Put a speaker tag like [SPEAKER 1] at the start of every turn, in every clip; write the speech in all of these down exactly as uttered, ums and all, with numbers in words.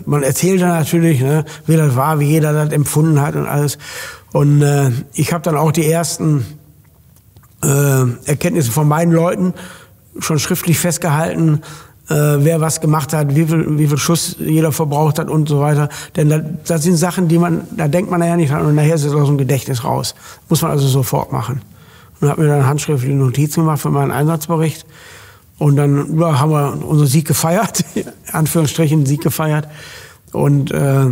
[SPEAKER 1] man erzählt dann natürlich, ne, wie das war, wie jeder das empfunden hat und alles. Und äh, ich habe dann auch die ersten äh, Erkenntnisse von meinen Leuten schon schriftlich festgehalten, äh, wer was gemacht hat, wie viel, wie viel Schuss jeder verbraucht hat und so weiter. Denn das, das sind Sachen, die man, da denkt man ja nicht dran und nachher ist es aus dem Gedächtnis raus. Muss man also sofort machen. Und habe mir dann handschriftliche Notizen gemacht für meinen Einsatzbericht. Und dann ja, haben wir unseren Sieg gefeiert, in Anführungsstrichen Sieg gefeiert. Und äh,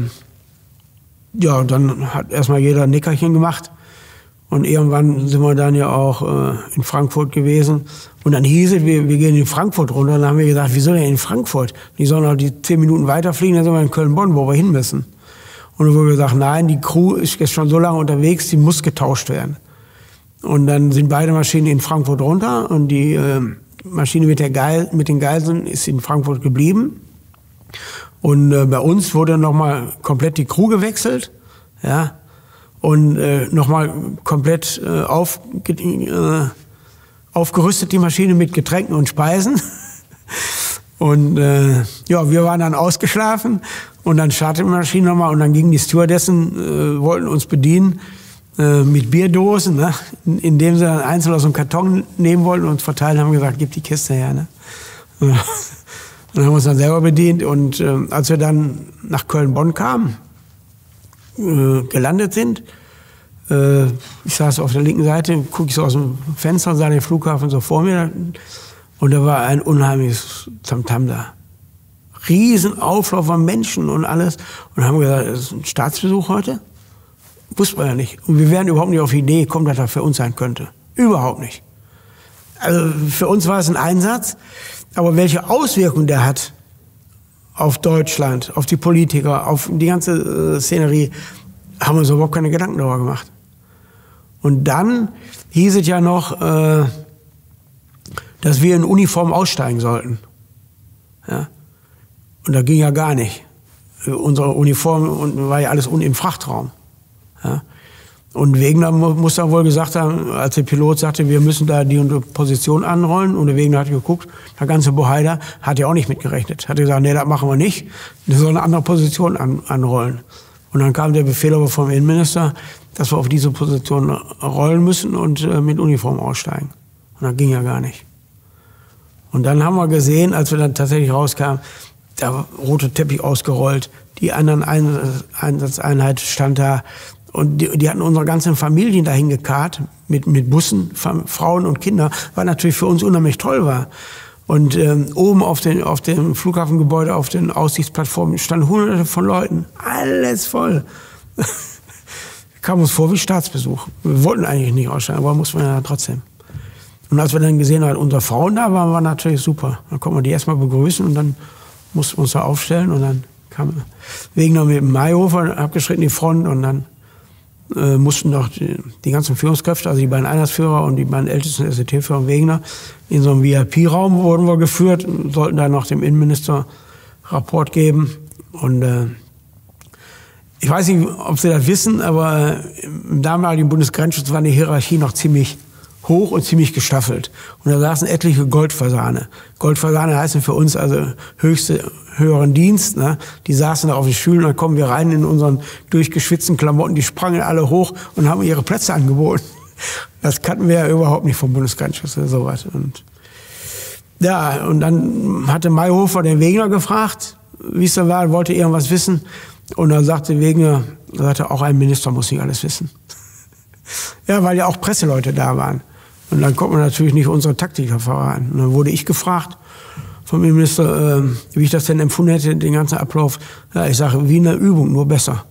[SPEAKER 1] ja, dann hat erstmal jeder ein Nickerchen gemacht. Und irgendwann sind wir dann ja auch äh, in Frankfurt gewesen. Und dann hieß es, wir, wir gehen in Frankfurt runter. Und dann haben wir gesagt, wieso denn in Frankfurt? Die sollen auch die zehn Minuten weiterfliegen, dann sind wir in Köln-Bonn, wo wir hin müssen. Und dann wurde gesagt, nein, die Crew ist jetzt schon so lange unterwegs, die muss getauscht werden. Und dann sind beide Maschinen in Frankfurt runter und die äh, Maschine mit, der Geil, mit den Geiseln ist in Frankfurt geblieben. Und äh, bei uns wurde nochmal komplett die Crew gewechselt, ja, und äh, nochmal komplett äh, auf, äh, aufgerüstet die Maschine mit Getränken und Speisen. Und äh, ja, wir waren dann ausgeschlafen und dann startete die Maschine nochmal und dann gingen die Stewardessen, äh, wollten uns bedienen äh, mit Bierdosen, ne? Indem sie dann einzeln aus dem Karton nehmen wollten und uns verteilen, haben gesagt, gib die Kiste her. Ne? Und dann haben wir uns dann selber bedient und äh, als wir dann nach Köln-Bonn kamen, äh, gelandet sind, äh, ich saß auf der linken Seite, gucke ich so aus dem Fenster und sah den Flughafen so vor mir und da war ein unheimliches Tamtam da. Riesenauflauf von Menschen und alles und haben gesagt, das ist ein Staatsbesuch heute? Wusste man ja nicht. Und wir wären überhaupt nicht auf die Idee gekommen, dass das für uns sein könnte. Überhaupt nicht. Also für uns war es ein Einsatz, aber welche Auswirkungen der hat auf Deutschland, auf die Politiker, auf die ganze äh, Szenerie, haben wir uns überhaupt keine Gedanken darüber gemacht. Und dann hieß es ja noch, äh, dass wir in Uniform aussteigen sollten. Ja? Und das ging ja gar nicht. Unsere Uniform war ja alles unten im Frachtraum. Ja? Und Wegener muss dann wohl gesagt haben, als der Pilot sagte, wir müssen da die und die Position anrollen. Und der Wegener hat geguckt, der ganze Bohaider hat ja auch nicht mitgerechnet. Hat gesagt, nee, das machen wir nicht. Wir sollen eine andere Position an, anrollen. Und dann kam der Befehl aber vom Innenminister, dass wir auf diese Position rollen müssen und äh, mit Uniform aussteigen. Und das ging ja gar nicht. Und dann haben wir gesehen, als wir dann tatsächlich rauskamen, der rote Teppich ausgerollt, die anderen Einsatzeinheit stand da. Und die, die hatten unsere ganzen Familien dahin gekarrt, mit, mit Bussen, Frauen und Kinder, was natürlich für uns unheimlich toll war. Und ähm, oben auf, den, auf dem Flughafengebäude, auf den Aussichtsplattformen standen hunderte von Leuten, alles voll. Kam uns vor wie Staatsbesuch. Wir wollten eigentlich nicht aussteigen, aber mussten wir ja trotzdem. Und als wir dann gesehen haben, unsere Frauen da waren, war natürlich super. Dann konnten wir die erstmal begrüßen und dann mussten wir uns da aufstellen. Und dann kam Wegener mit dem Mayhofer abgeschritten in die Front und dann äh, mussten noch die, die ganzen Führungskräfte, also die beiden Einsatzführer und die beiden ältesten S E T-Führer Wegener, in so einem V I P-Raum wurden wir geführt und sollten dann noch dem Innenminister Rapport geben. Und äh, ich weiß nicht, ob Sie das wissen, aber im damaligen Bundesgrenzschutz war die Hierarchie noch ziemlich hoch und ziemlich gestaffelt. Und da saßen etliche Goldfasane. Goldfasane heißen für uns also höchste, höheren Dienst. Ne? Die saßen da auf den Stühlen, dann kommen wir rein in unseren durchgeschwitzten Klamotten, die sprangen alle hoch und haben ihre Plätze angeboten. Das kannten wir ja überhaupt nicht vom Bundesgrenzschutz oder sowas. Und ja, und dann hatte Mayhofer den Wegener gefragt, wie es da war, wollte irgendwas wissen. Und dann sagte Wegener, sagte, auch ein Minister muss nicht alles wissen. Ja, weil ja auch Presseleute da waren. Und dann konnte man natürlich nicht unsere Taktiker verraten. Und dann wurde ich gefragt vom Innenminister, äh, wie ich das denn empfunden hätte, den ganzen Ablauf. Ja, ich sage, wie eine Übung, nur besser.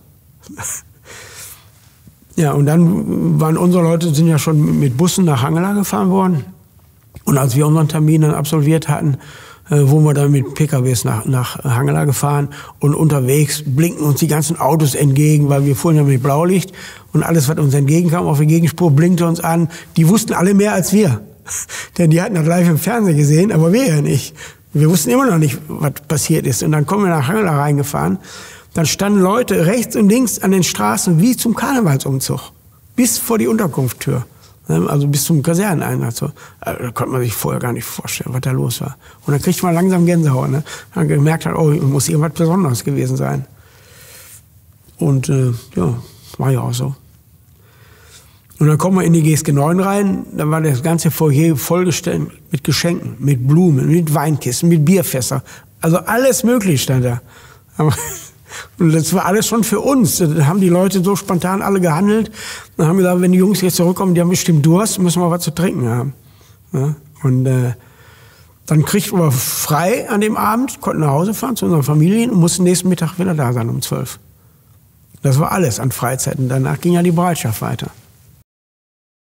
[SPEAKER 1] Ja, und dann waren unsere Leute, sind ja schon mit Bussen nach Hangela gefahren worden. Und als wir unseren Termin dann absolviert hatten, äh, wurden wir dann mit P K Ws nach, nach Hangela gefahren. Und unterwegs blinken uns die ganzen Autos entgegen, weil wir fuhren ja mit Blaulicht. Und alles, was uns entgegenkam auf der Gegenspur, blinkte uns an. Die wussten alle mehr als wir. Denn die hatten das live im Fernsehen gesehen, aber wir ja nicht. Wir wussten immer noch nicht, was passiert ist. Und dann kommen wir nach Hangela reingefahren. Dann standen Leute rechts und links an den Straßen wie zum Karnevalsumzug. Bis vor die Unterkunftstür. Also bis zum Kaserneneinsatz. So. Da konnte man sich vorher gar nicht vorstellen, was da los war. Und dann kriegt man langsam Gänsehaut. Ne? Dann gemerkt hat, oh, muss irgendwas Besonderes gewesen sein. Und äh, ja, war ja auch so. Und dann kommen wir in die G S G neun rein, dann war das ganze Foyer vollgestellt mit Geschenken, mit Blumen, mit Weinkisten, mit Bierfässer. Also alles möglich stand da. Und das war alles schon für uns. Da haben die Leute so spontan alle gehandelt. Dann haben wir gesagt, wenn die Jungs jetzt zurückkommen, die haben bestimmt Durst, müssen wir was zu trinken haben. Ja? Und äh, dann kriegten wir frei an dem Abend, konnten nach Hause fahren zu unseren Familien und mussten nächsten Mittag wieder da sein um zwölf. Das war alles an Freizeiten. Danach ging ja die Bereitschaft weiter.